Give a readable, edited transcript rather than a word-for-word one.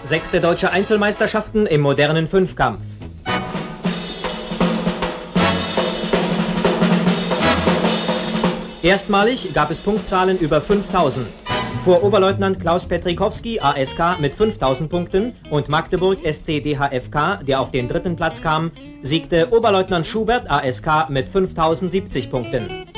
6. Deutsche Einzelmeisterschaften im modernen Fünfkampf. Erstmalig gab es Punktzahlen über 5000. Vor Oberleutnant Klaus Petrikowski, ASK, mit 5000 Punkten und Magdeburg SC DHFK, der auf den 3. Platz kam, siegte Oberleutnant Schubert, ASK, mit 5070 Punkten.